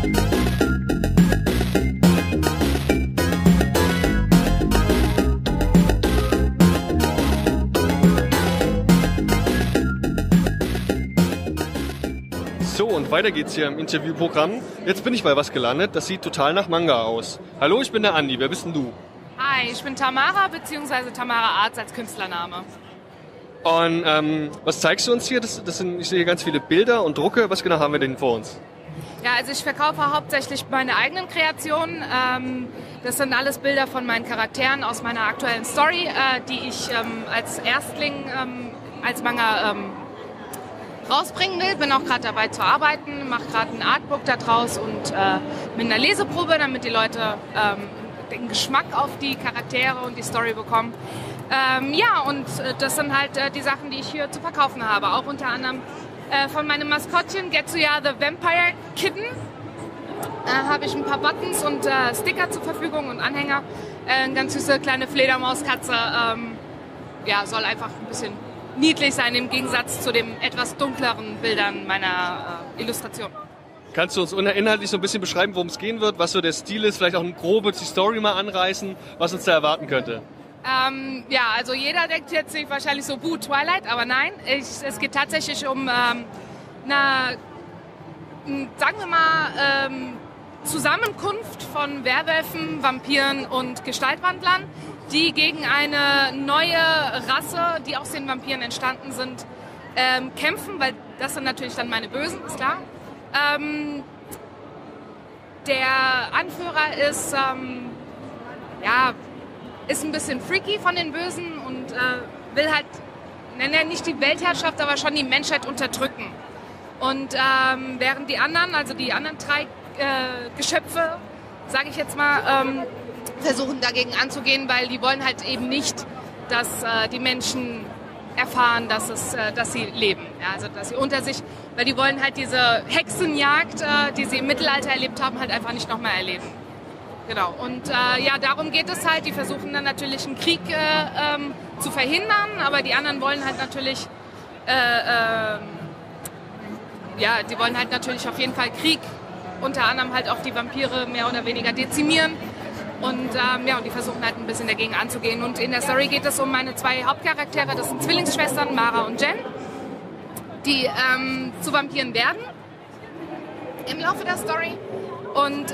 So, und weiter geht's hier im Interviewprogramm. Jetzt bin ich bei was gelandet, das sieht total nach Manga aus. Hallo, ich bin der Andi, wer bist denn du? Hi, ich bin Tamara, beziehungsweise Tamara Arts als Künstlername. Und was zeigst du uns hier? Ich sehe hier ganz viele Bilder und Drucke. Was genau haben wir denn vor uns? Ja, also ich verkaufe hauptsächlich meine eigenen Kreationen. Das sind alles Bilder von meinen Charakteren aus meiner aktuellen Story, die ich als Erstling als Manga rausbringen will. Bin auch gerade dabei zu arbeiten, mache gerade ein Artbook da draus und mit einer Leseprobe, damit die Leute den Geschmack auf die Charaktere und die Story bekommen. Ja, und das sind halt die Sachen, die ich hier zu verkaufen habe. Auch unter anderem von meinem Maskottchen Getsuya the Vampire Kitten habe ich ein paar Buttons und Sticker zur Verfügung und Anhänger. Eine ganz süße kleine Fledermauskatze. Ja, soll einfach ein bisschen niedlich sein im Gegensatz zu den etwas dunkleren Bildern meiner Illustration. Kannst du uns inhaltlich so ein bisschen beschreiben, worum es gehen wird, was so der Stil ist, vielleicht auch eine grobe die Story mal anreißen, was uns da erwarten könnte? Ja, also jeder denkt jetzt sich wahrscheinlich so, Twilight, aber nein, es geht tatsächlich um eine, sagen wir mal, Zusammenkunft von Werwölfen, Vampiren und Gestaltwandlern, die gegen eine neue Rasse, die aus den Vampiren entstanden sind, kämpfen, weil das sind natürlich dann meine Bösen, ist klar. Der Anführer ist, ist ein bisschen freaky von den Bösen und will halt, nicht die Weltherrschaft, aber schon die Menschheit unterdrücken. Und während die anderen, also die anderen drei Geschöpfe, sage ich jetzt mal, versuchen dagegen anzugehen, weil die wollen halt eben nicht, dass die Menschen erfahren, dass sie leben, ja, also dass sie unter sich, weil die wollen halt diese Hexenjagd, die sie im Mittelalter erlebt haben, halt einfach nicht nochmal erleben. Genau, und ja, darum geht es halt. Die versuchen dann natürlich einen Krieg zu verhindern, aber die anderen wollen halt natürlich, die wollen halt natürlich auf jeden Fall Krieg, unter anderem halt auch die Vampire mehr oder weniger dezimieren. Und und die versuchen halt ein bisschen dagegen anzugehen. Und in der Story geht es um meine zwei Hauptcharaktere, das sind Zwillingsschwestern, Mara und Jen, die zu Vampiren werden im Laufe der Story. Und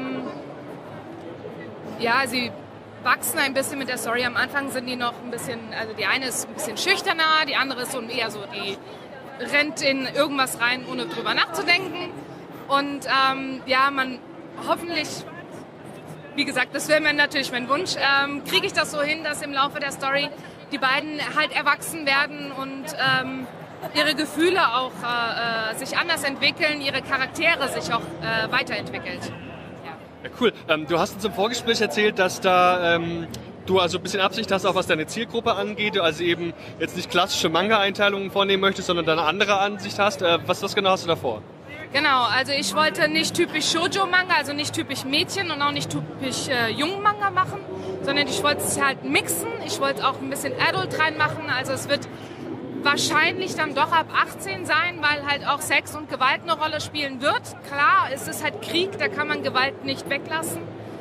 sie wachsen ein bisschen mit der Story. Am Anfang sind die noch ein bisschen, also die eine ist ein bisschen schüchterner, die andere ist so eher so, die rennt in irgendwas rein, ohne drüber nachzudenken. Und man hoffentlich, wie gesagt, das wäre natürlich mein Wunsch, kriege ich das so hin, dass im Laufe der Story die beiden halt erwachsen werden und ihre Gefühle auch sich anders entwickeln, ihre Charaktere sich auch weiterentwickelt. Ja, cool. Du hast uns im Vorgespräch erzählt, dass da du also ein bisschen Absicht hast, auch was deine Zielgruppe angeht, also eben jetzt nicht klassische Manga-Einteilungen vornehmen möchtest, sondern da eine andere Ansicht hast. Was genau hast du da vor? Genau, also ich wollte nicht typisch Shoujo-Manga, also nicht typisch Mädchen und auch nicht typisch Jungen-Manga machen, sondern ich wollte es halt mixen. Ich wollte auch ein bisschen Adult reinmachen, also es wird wahrscheinlich dann doch ab 18 sein, weil halt auch Sex und Gewalt eine Rolle spielen wird. Klar, es ist halt Krieg, da kann man Gewalt nicht weglassen.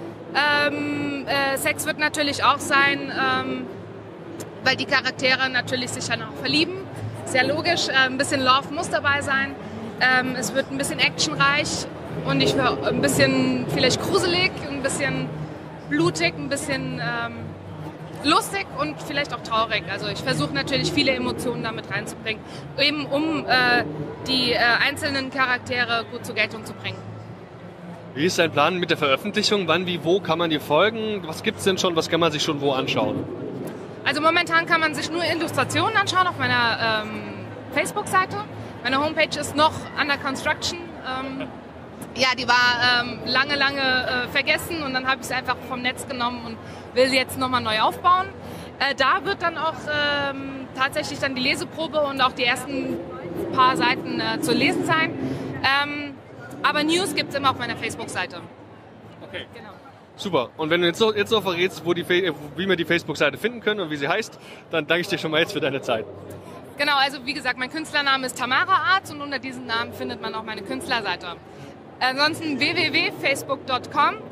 Sex wird natürlich auch sein, weil die Charaktere natürlich sich dann auch verlieben. Sehr logisch, ein bisschen Love muss dabei sein. Es wird ein bisschen actionreich und ich will ein bisschen vielleicht gruselig, ein bisschen blutig, ein bisschen lustig und vielleicht auch traurig. Also ich versuche natürlich viele Emotionen damit reinzubringen, eben um die einzelnen Charaktere gut zur Geltung zu bringen. Wie ist dein Plan mit der Veröffentlichung? Wann, wie, wo kann man dir folgen? Was gibt es denn schon? Was kann man sich schon wo anschauen? Also momentan kann man sich nur Illustrationen anschauen auf meiner Facebook-Seite. Meine Homepage ist noch under construction. Die war lange vergessen und dann habe ich sie einfach vom Netz genommen und will sie jetzt nochmal neu aufbauen. Da wird dann auch tatsächlich dann die Leseprobe und auch die ersten paar Seiten zu lesen sein. Aber News gibt es immer auf meiner Facebook-Seite. Okay. Genau. Super. Und wenn du jetzt noch verrätst, wie wir die Facebook-Seite finden können und wie sie heißt, dann danke ich dir schon mal jetzt für deine Zeit. Genau, also wie gesagt, mein Künstlername ist Tamara Arts und unter diesem Namen findet man auch meine Künstlerseite. Ansonsten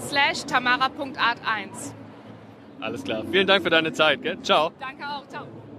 www.facebook.com/tamara.art1. Alles klar. Vielen Dank für deine Zeit. Gell? Ciao. Danke auch. Ciao.